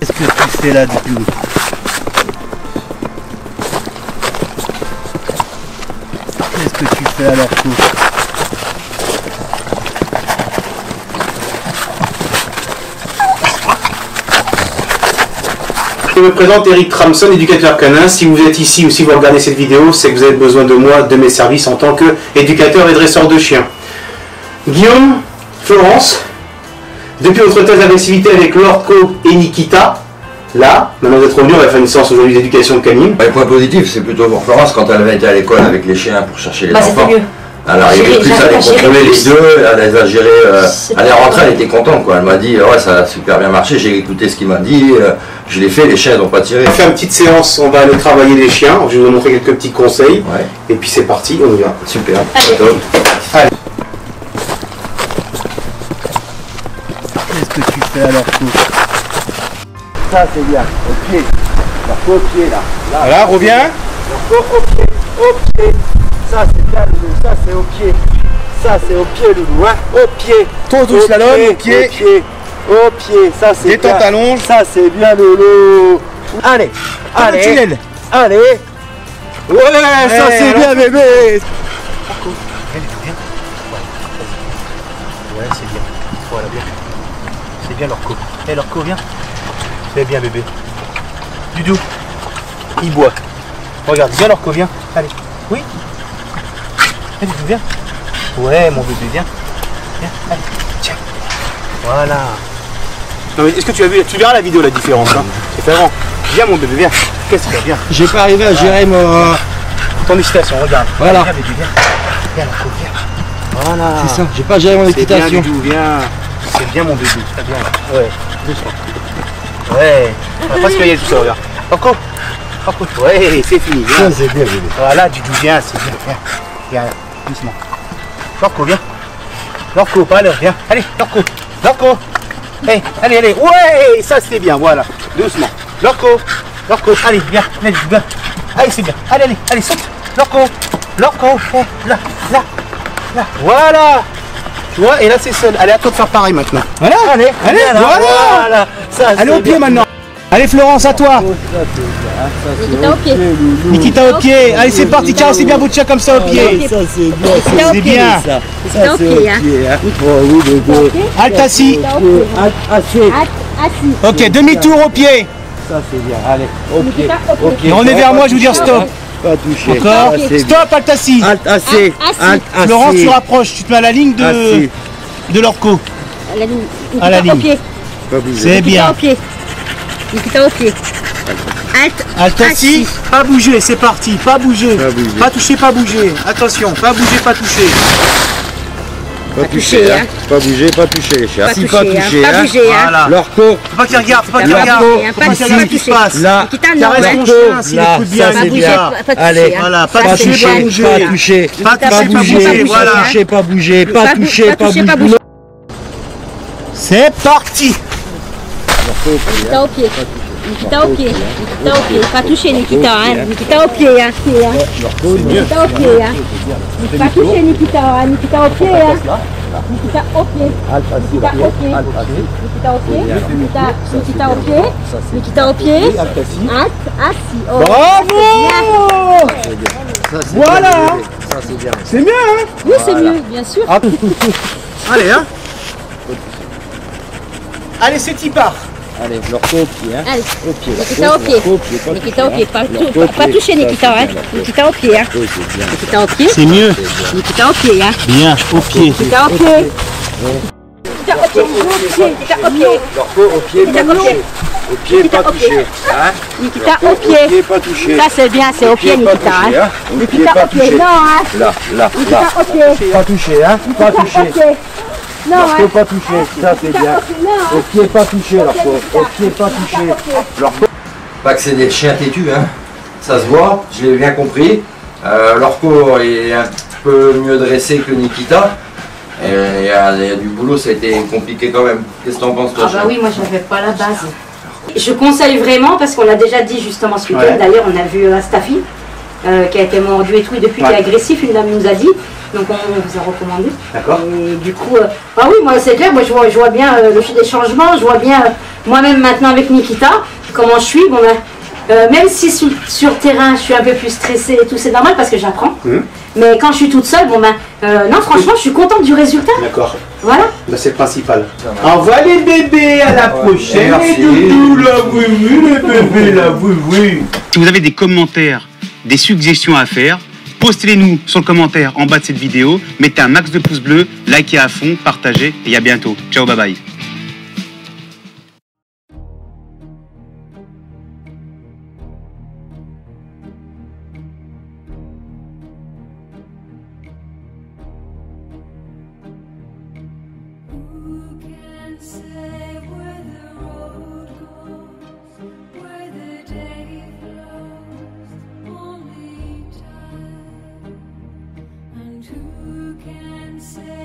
Qu'est-ce que tu fais là, Doudou? Qu'est-ce que tu fais alors, Lorco? Je me présente Eric Tramson, éducateur canin. Si vous êtes ici ou si vous regardez cette vidéo, c'est que vous avez besoin de moi, de mes services en tant qu'éducateur et dresseur de chiens. Guillaume, Florence, depuis votre test d'agressivité avec Lorco et Nikita, là, maintenant vous êtes revenus, on va faire une séance aujourd'hui d'éducation canine. Les points positifs, c'est plutôt pour Florence quand elle avait été à l'école avec les chiens pour chercher les enfants. Mieux. Alors il y avait plus à les contrôler les deux, elle les a gérés, elle est rentrée, elle était contente quoi, elle m'a dit ouais ça a super bien marché, j'ai écouté ce qu'il m'a dit, je l'ai fait, les chiens ils n'ont pas tiré. On va faire une petite séance, on va aller travailler les chiens, je vais vous montrer quelques petits conseils, Ouais. Et puis c'est parti, on y va. Super. Allez. Qu'est-ce que tu fais alors, Lorco? Ça c'est bien, au pied. Lorco au pied là. Voilà, reviens. Lorco au pied, au pied. Ça c'est bien Loulou, ça c'est au pied. Ça c'est au pied Loulou, hein. Au pied. Ton tout slalom, au pied. Au pied. Au pied, ça c'est bien. Détends ta longe. Ça c'est bien Loulou. Allez, allez. tunnel. Allez. Ouais, ça c'est bien bébé. Ouais, c'est bien. Voilà, bien. C'est bien, Lorco. Eh, Lorco, viens. C'est bien, bébé. Doudou, il boit. Regarde, viens, Lorco, viens. Allez. Oui. Allez, Doudou, viens. Ouais, mon bébé, viens. Viens, allez. Tiens. Voilà. Non, mais est-ce que tu as vu, tu verras la vidéo, la différence. Hein. C'est différent. Viens, mon bébé, viens. Qu'est-ce qu'il y a? Viens. J'ai pas arrivé à gérer mon... Ton excitation, regarde. Voilà. Viens, bébé, viens. Viens, Lorco, viens. Voilà. C'est ça, j'ai pas géré mon C'est bien, équitation. Doudou, viens. C'est bien, mon bébé. Très bien. Ouais, doucement. Ouais. On va pas se payer tout ça, regarde. Lorco. Lorco. Ouais, c'est fini. Viens. Ça c'est bien bébé. Voilà, Doudou, viens, c'est bien. Viens. Viens, doucement. Lorco, viens. Lorco, pas à l'heure, viens. Allez, Lorco. Lorco. Hey, allez, allez. Ouais, ça c'est bien, voilà. Doucement. Lorco. Lorco, allez, viens. Allez, viens. Allez, c'est bien. Allez, allez, allez, saute. Lorco. Lorco. Oh, là, là, là. Voilà. Tu vois, et là c'est seul. Allez, à toi de faire pareil maintenant. Voilà. Allez, allez, voilà. Ça, allez au pied maintenant. Allez, Florence, à toi. Nikita au pied. Nikita au pied. Allez, c'est parti. Caressez bien votre chien comme ça au pied. Ça c'est bien. C'est bien. Ça Nikita au pied, hein. Oh oui bébé. Halte assis. Assez. Assis. Ok, demi-tour au pied. Ça c'est bien. Allez, au pied. Nikita au pied. Et on est vers moi, je vous dire stop. Pas touché. Encore. Ça, c'est Stop, halte assis. bien. Alt assez. Assis. Alt assez. Florence, tu rapproches. Tu te mets à la ligne Assis. de Lorco. À la ligne. À la Nikita au ligne. pied. Pas bouger. C'est Nikita bien. au pied. Nikita au pied. Halte. Halte assis. Pas bouger, c'est parti. Pas bouger. Pas bouger. Pas toucher, pas bouger. Attention, pas bouger, pas toucher. Pas touché, hein. Pas bouger, pas toucher les chiens. Pas Si, touché, pas hein. touché, Pas hein. bouger, hein. Voilà. Lorco, Faut pas qu'il regarde, faut pas qu'il Pas regarde. touché, hein. Faut Pas pas qu'il touché, regarde pas ce qui se touché. passe. là. Nikita, non, Caresse hein. ton chien s'il là, écoute bien. ça, Pas c'est bouger, bien. pas toucher, Allez, hein. Voilà, pas Ça, toucher, c'est pas bien. bouger. pas touché, Pas Nikita, toucher, pas bouger, bouger. Voilà. hein. touché, pas bouger, pas touché, pas toucher, pas bouger. bouger. C'est parti. Nikita au pied. Nikita au pied. Nikita au pied. Pas toucher Nikita, hein. Nikita au pied, hein. Nikita au pied, hein. Pas toucher Nikita, hein. Nikita au pied, hein. Nikita au pied. Nikita au pied. Nikita au pied. Nikita au pied. Nikita au pied. Halte, assis. Oh, Bravo. Voilà. Ça c'est bien. C'est bien, hein. oui, c'est mieux, bien sûr. Allez, hein. Allez, c'est y part. Allez, Lorco au pied, hein. Allez, Au pied, Nikita au pied. Nikita au pied. Pas toucher Nikita, hein. Nikita au pied, hein. Nikita au pied. C'est mieux. Nikita au pied, hein. Bien, au pied. Nikita au pied. Nikita au pied. Nikita au pied. Lorco au pied, pas touché. Au pied, pas touché. Hein. Nikita au Au pied. pied, pas touché. Ça c'est bien, c'est au pied pas Nikita, touché, hein. hein. Au pied, Nikita pas au pied, touché. non, hein. Là, là, Nikita là. au pied. Pas touché, hein. Pas Nikita au touché. pied. Non, Lorco, hein. pas touché. Ça c'est Nikita bien. au pied, non, Au hein. pied, pas touché, Lorco. Au pied, pas touché. Lorco. Pas que c'est des chiens têtus, hein. Ça se voit, je l'ai bien compris. Lorco est un peu mieux dressé que Nikita. Et il y a du boulot, ça a été compliqué quand même. Qu'est-ce que t'en penses toi? Ah bah oui, moi j'avais pas la base. Je conseille vraiment, parce qu'on a déjà dit justement ce week-end, Ouais. d'ailleurs on a vu Staffy, qui a été mordu et tout, et depuis qu'il est agressif, une dame nous a dit, donc on vous a recommandé. D'accord. Et du coup, ah oui, moi c'est clair, moi je vois bien des changements, je vois bien moi-même maintenant avec Nikita, comment je suis, bon ben, même si sur terrain je suis un peu plus stressée et tout, c'est normal parce que j'apprends, mais quand je suis toute seule, bon ben, non franchement je suis contente du résultat. D'accord. Voilà. Là, c'est le principal. Au revoir les bébés, à la prochaine. Merci. Les doudous, là, oui, les bébés, là, oui. Si vous avez des commentaires, des suggestions à faire, postez-les nous sur le commentaire en bas de cette vidéo. Mettez un max de pouces bleus, likez à fond, partagez et à bientôt. Ciao, bye bye. Who can say